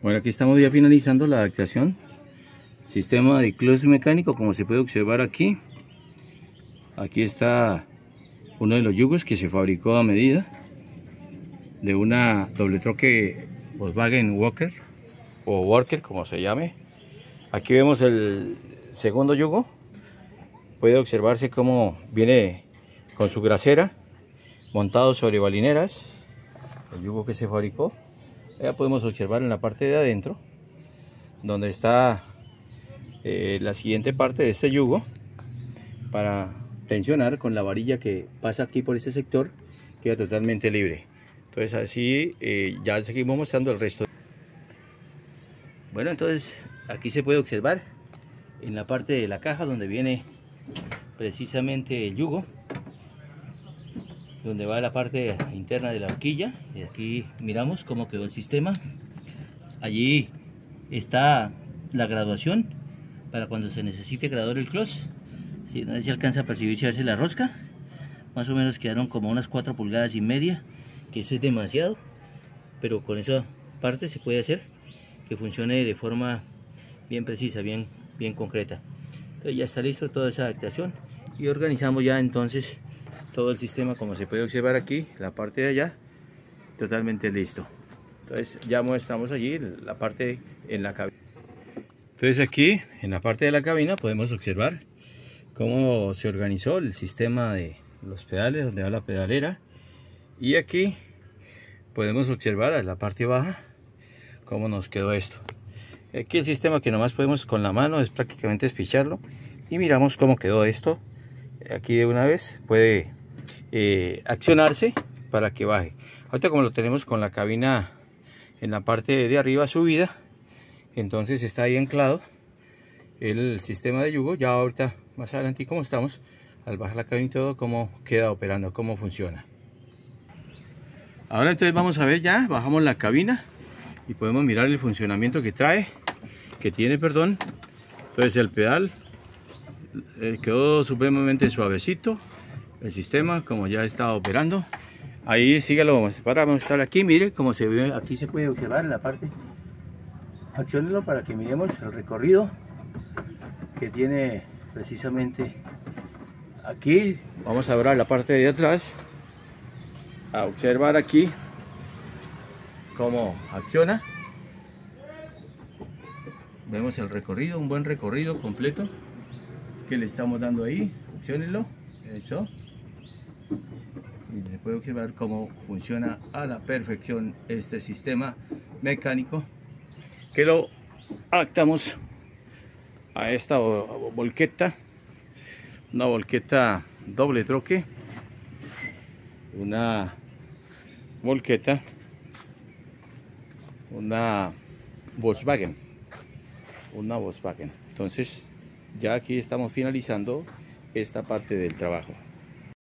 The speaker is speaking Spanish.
Bueno, aquí estamos ya finalizando la adaptación. Sistema de close mecánico, como se puede observar aquí. Aquí está uno de los yugos que se fabricó a medida de una doble troque Volkswagen Walker o Worker, como se llame. Aquí vemos el segundo yugo. Puede observarse cómo viene con su grasera montado sobre balineras. El yugo que se fabricó. Ya podemos observar en la parte de adentro donde está la siguiente parte de este yugo para tensionar con la varilla que pasa aquí por este sector, queda totalmente libre. Entonces así ya seguimos mostrando el resto. Bueno, entonces aquí se puede observar en la parte de la caja donde viene precisamente el yugo, donde va la parte interna de la horquilla, y aquí miramos cómo quedó el sistema. Allí está la graduación para cuando se necesite graduar el close. Si no se alcanza a percibir si hace la rosca, más o menos quedaron como unas 4,5 pulgadas, que eso es demasiado, pero con esa parte se puede hacer que funcione de forma bien precisa, bien concreta. Entonces ya está listo toda esa adaptación y organizamos ya entonces todo el sistema, como se puede observar aquí, la parte de allá totalmente listo. Entonces ya mostramos allí la parte en la cabina. Entonces aquí en la parte de la cabina podemos observar cómo se organizó el sistema de los pedales, donde va la pedalera, y aquí podemos observar a la parte baja cómo nos quedó esto. Aquí el sistema que nomás podemos con la mano es prácticamente espicharlo y miramos cómo quedó esto. Aquí de una vez puede accionarse para que baje. Ahorita como lo tenemos con la cabina en la parte de arriba subida, entonces está ahí anclado el sistema de yugo. Ya ahorita más adelante como estamos al bajar la cabina y todo, cómo queda operando, cómo funciona. Ahora entonces vamos a ver, ya bajamos la cabina y podemos mirar el funcionamiento que tiene. Entonces el pedal quedó supremamente suavecito. El sistema como ya está operando, ahí síguelo para mostrar aquí. Mire cómo se ve, aquí se puede observar en la parte. Acciónelo para que miremos el recorrido que tiene precisamente aquí. Vamos a ver la parte de atrás, a observar aquí cómo acciona. Vemos el recorrido, un buen recorrido completo que le estamos dando ahí. Acciónelo, eso. Y se puede observar cómo funciona a la perfección este sistema mecánico, que lo adaptamos a esta volqueta, una volqueta doble troque, una volqueta, una Volkswagen. Entonces ya aquí estamos finalizando esta parte del trabajo.